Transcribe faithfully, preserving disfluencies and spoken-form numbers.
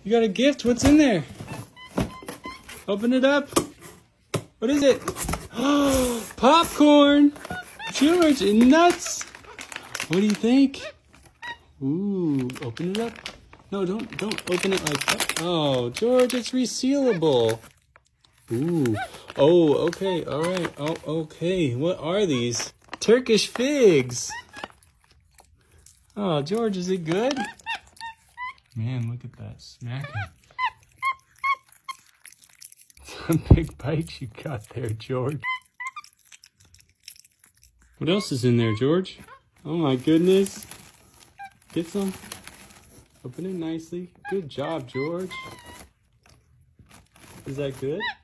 You got a gift. What's in there? Open it up. What is it? Oh, popcorn. George, nuts. What do you think? Ooh, open it up. No, don't don't open it like that. Oh, George, it's resealable. Ooh. Oh, okay. All right. Oh, okay. What are these? Turkish figs. Oh, George, is it good? Man, look at that smacking. Some big bites you got there, George. What else is in there, George? Oh my goodness. Get some. Open it nicely. Good job, George. Is that good?